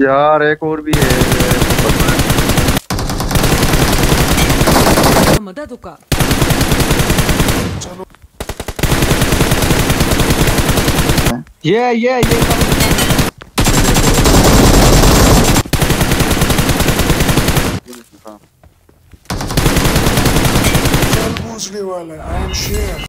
यार एक और भी है। मदद का चलो ये चल पूछने वाला है आई एम शेयर